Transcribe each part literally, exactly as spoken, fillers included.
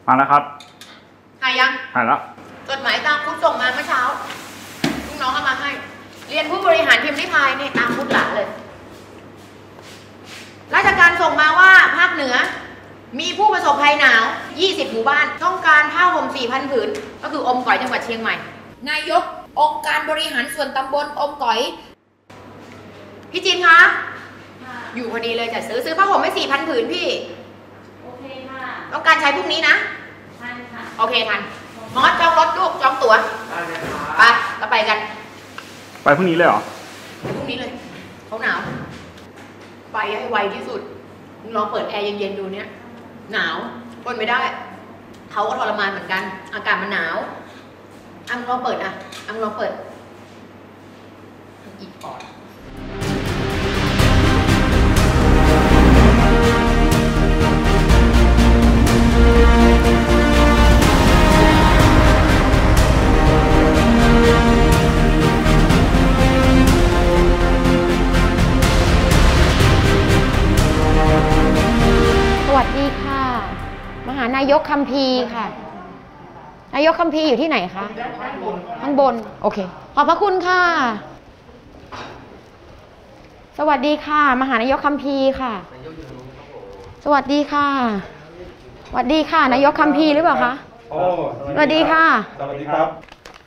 มาแล้วครับหายยังหายแล้วจดหมายตามพุทธส่งมาเมื่อเช้าลูกน้องเอามาให้เรียนผู้บริหารพิมพ์ริพายนี่ตามพุทธหลาเลยราชการส่งมาว่าภาคเหนือมีผู้ประสบภัยหนาวยี่สิบหมู่บ้านต้องการผ้าห่ม สี่พัน ผืนก็คืออมก๋อยจังหวัดเชียงใหม่นายกองค์การบริหารส่วนตำบลอมก๋อยพี่จินคะอยู่พอดีเลยจะซื้อซื้อผ้าห่มให้ สี่พัน ผืนพี่โอเคค่ะต้องการใช้พรุ่งนี้นะทันค่ะโอเคทันมอสจองรถลูกจองตั๋วไปเราไปกันไปพรุ่งนี้เลยเหรอพรุ่งนี้เลยเขาหนาวไปให้ไวที่สุดมึงลองเปิดแอร์เย็นๆดูเนี้ยหนาวทนไม่ได้เขาก็ทรมานเหมือนกันอากาศมันหนาวอังลองเปิดอ่ะอังลองเปิดอีกก่อนสวัสดีค่ะมหานายกคัมภีร์ค่ะนายกคัมภีร์อยู่ที่ไหนคะข้างบนโอเคขอบพระคุณค่ะสวัสดีค่ะมหานายกคัมภีร์ค่ะสวัสดีค่ะสวัสดีค่ะนายกคัมภีร์หรือเปล่าคะสวัสดีค่ะสวัสดีครับ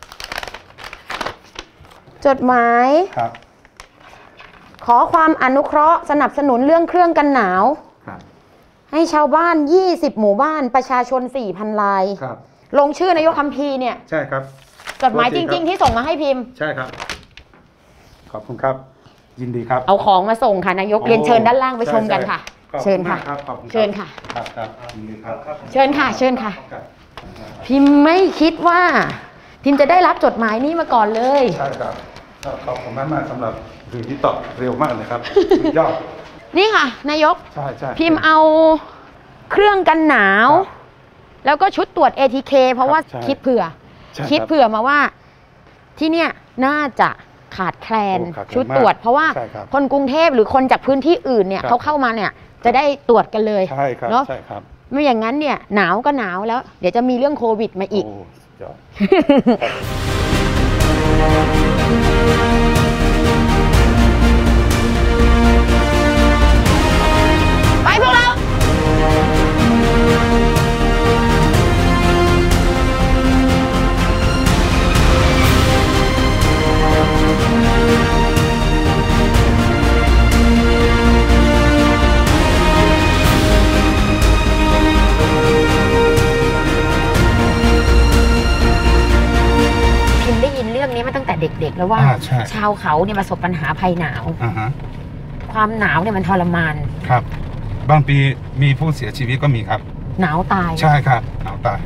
จดหมายครับขอความอนุเคราะห์สนับสนุนเรื่องเครื่องกันหนาวให้ชาวบ้านยี่สิบหมู่บ้านประชาชน สี่พัน รายลงชื่อนายกคัมภีร์เนี่ยใช่ครับจดหมายจริงๆที่ส่งมาให้พิมพ์ใช่ครับขอบคุณครับยินดีครับเอาของมาส่งค่ะนายกเรียนเชิญด้านล่างไปชมกันค่ะเชิญค่ะเชิญค่ะครับครับยินดีครับเชิญค่ะเชิญค่ะพิมพ์ไม่คิดว่าพิมพ์จะได้รับจดหมายนี้มาก่อนเลยใช่ครับขอบคุณมากมากสำหรับคือที่ตอบเร็วมากเลยครับยอดนี่ค่ะนายกใช่ใช่พิมพ์เอาเครื่องกันหนาวแล้วก็ชุดตรวจ เอ ที เค เพราะว่าคิดเผื่อคิดเผื่อมาว่าที่เนี่ยน่าจะขาดแคลนชุดตรวจเพราะว่าคนกรุงเทพหรือคนจากพื้นที่อื่นเนี่ยเขาเข้ามาเนี่ยจะได้ตรวจกันเลยใช่ครับเนาะใช่ครับไม่อย่างนั้นเนี่ยหนาวก็หนาวแล้วเดี๋ยวจะมีเรื่องโควิดมาอีกไปพวกเราตั้งแต่เด็กๆแล้วว่าชาวเขาเนี่ยประสบปัญหาภัยหนาวความหนาวเนี่ยมันทรมานครับบางปีมีผู้เสียชีวิตก็มีครับหนาวตายใช่ครับหนาวตาย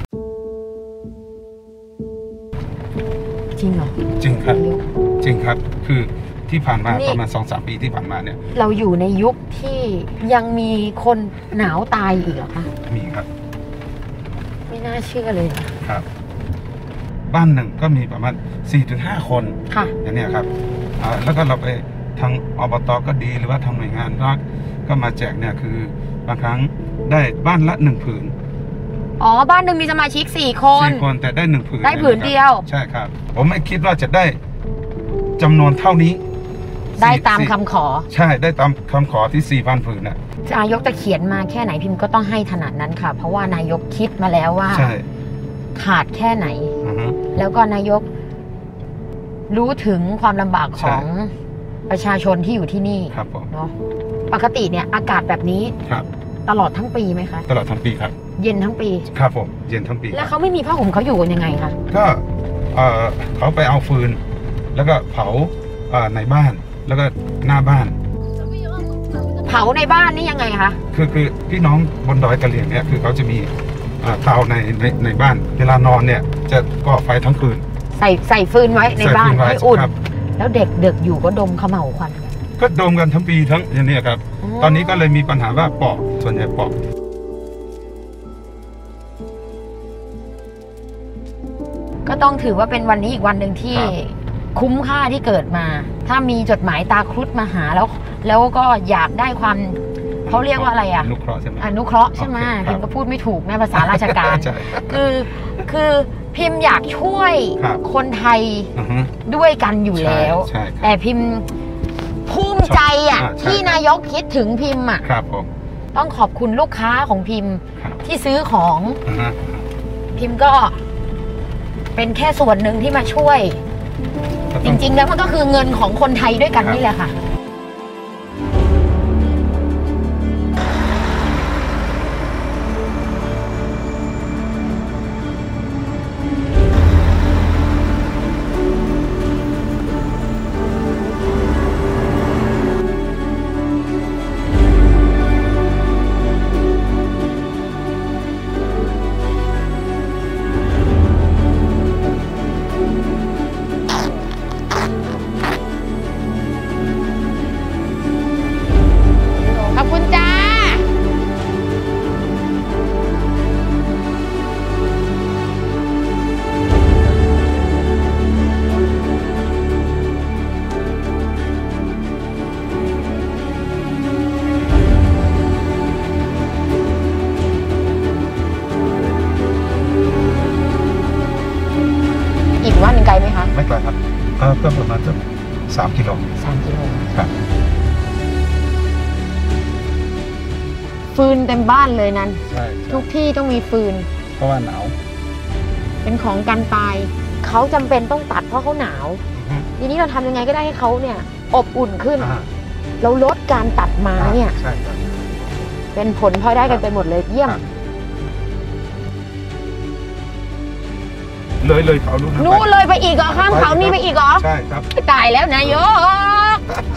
จริงเหรอจริงครับจริงครับคือที่ผ่านมาประมาณสองสามปีที่ผ่านมาเนี่ยเราอยู่ในยุคที่ยังมีคนหนาวตายอีกเหรอคะมีครับไม่น่าเชื่อเลยครับบ้านหนึ่งก็มีประมาณ สี่ถึงห้า คนอย่างนี้ครับแล้วก็เราไปทางอบต.ก็ดีหรือว่าทางหน่วยงานรัฐก็มาแจกเนี่ยคือบางครั้งได้บ้านละหนึ่งผืนอ๋อบ้านหนึ่งมีสมาชิกสี่คนสี่คนแต่ได้หนึ่งผืนได้ผืนเดียวใช่ครับผมไม่คิดว่าจะได้จำนวนเท่านี้ได้ตามคำขอใช่ได้ตามคำขอที่ สี่พัน ผืนน่ะนายกจะเขียนมาแค่ไหนพิมพ์ก็ต้องให้ขนาดนั้นค่ะเพราะว่านายกคิดมาแล้วว่าขาดแค่ไหนแล้วก็นายกรู้ถึงความลำบากของประชาชนที่อยู่ที่นี่เนาะปกติเนี่ยอากาศแบบนี้ตลอดทั้งปีไหมคะตลอดทั้งปีครับเย็นทั้งปีครับผมเย็นทั้งปีแล้วเขาไม่มีผ้าห่มเขาอยู่กันยังไงคะก็เขาไปเอาฟืนแล้วก็เผาในบ้านแล้วก็หน้าบ้านเผาในบ้านนี่ยังไงคะคือคือพี่น้องบนดอยกะเหรี่ยงเนี่ยคือเขาจะมีเตาในในในบ้านเวลานอนเนี่ยจะก่อไฟทั้งคืนใส่ใส่ฟืนไว้ในบ้านให้อุ่นแล้วเด็กเด็กอยู่ก็ดมเขม่าควันก็ดมกันทั้งปีทั้งอย่างนี้ครับตอนนี้ก็เลยมีปัญหาว่าปอบส่วนใหญ่ปอบก็ต้องถือว่าเป็นวันนี้อีกวันหนึ่งที่คุ้มค่าที่เกิดมาถ้ามีจดหมายตาครุฑมาหาแล้วแล้วก็อยากได้ความเขาเรียกว่าอะไรอ่ะอนุเคราะห์ใช่ไหมอนุเคราะห์ใช่ไหมโอเคครับพิมก็พูดไม่ถูกในภาษาราชการใช่คือคือพิมพ์อยากช่วยครับคนไทยอือฮึด้วยกันอยู่แล้วใช่ใช่ครับแต่พิมพ์ภูมิใจอ่ะอ่าใช่ที่นายกคิดถึงพิมพ์อ่ะครับผมต้องขอบคุณลูกค้าของพิมพ์ครับที่ซื้อของอือฮึพิมพ์ก็เป็นแค่ส่วนหนึ่งที่มาช่วยก็จต้องริงๆ แล้วมันก็คือเงินของคนไทยด้วยกันครับนี่แหละค่ะ ขอบคุณจ้า อีกวันหนึ่งไกลไหมคะไม่ไกลครับก็ก็ประมาณสักสามกิโลสามกิโลครับฟืนเต็มบ้านเลยนั้นใช่ทุกที่ต้องมีฟืนเพราะว่าหนาวเป็นของกันตาย เขาจำเป็นต้องตัดเพราะเขาหนาวอือฮึทีนี้เราทำยังไงก็ได้ให้เขาเนี่ย อบอุ่นขึ้นอ่าเราลดการตัดไม้เนี่ยใช่ครับเป็นผลพลอยได้กันไปหมดเลยเยี่ยมครับ เลยเลยเขาลูกนั้นนู้นไปเลยไปอีกเหรอข้ามเขานี่ไปอีกเหรอใช่ครับตายแล้วนายก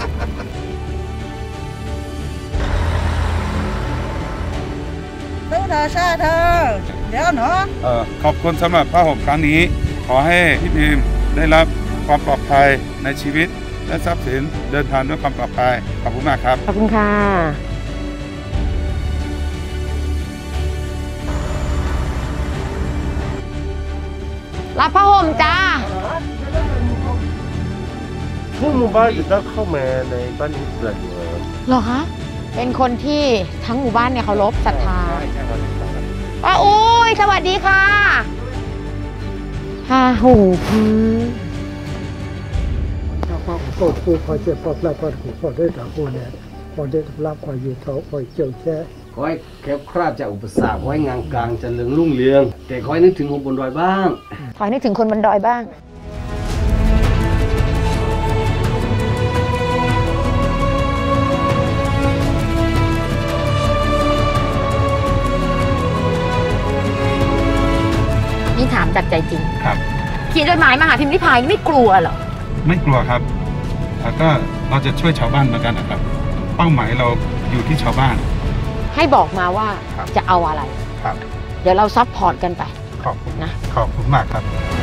都打下头，แล้วเนาะเอ่อขอบคุณสำหรับผ้าห่มครั้งนี้ ขอให้พี่พิมพ์ได้รับความปลอดภัยในชีวิต และทรัพย์สินเดินทางด้วยความปลอดภัย ขอบคุณมากครับขอบคุณค่ะ รับผ้าห่มจ้าทุกหมู่บ้านจะต้องเข้ามาในบ้านนี้เกิดอยู่แล้วเหรอคะ เป็นคนที่ทั้งหมู่บ้านเนี่ยเคารพศรัทธาป้าอุ้ยสวัสดีค่ะฮ่าหูพื้นถ้าความโกรธผู้คอยเจ็บปอบแล้วก็ถูกพอได้ต่างผู้เนี่ยพอได้รับคอยอยู่เขาคอยเจียวแช่ขอให้แคล้วคลาดจากอุปสรรคขอให้งานกลางเจริญรุ่งเรือง แต่ขอให้นึกถึงคนบนดอยบ้างขอให้นึกถึงคนบนดอยบ้าง นี่ถามจากใจจริงครับเขียนจดหมายมาหาพิมพ์ริพายนี่ไม่กลัวเหรอไม่กลัวครับแล้วก็เราจะช่วยชาวบ้านเหมือนกันนะครับ เป้าหมายเราอยู่ที่ชาวบ้านให้บอกมาว่าครับจะเอาอะไรครับเดี๋ยวเราซัพพอร์ตกันไปขอบคุณนะขอบคุณมากครับ